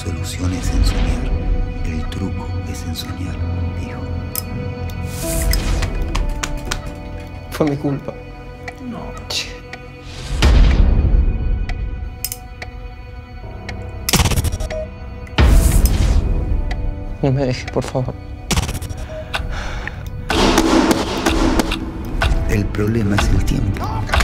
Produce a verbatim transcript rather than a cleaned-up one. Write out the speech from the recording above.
solución es en soñar. El truco es en soñar, dijo. Fue mi culpa. No. Che. No me dejes, por favor. El problema es el tiempo.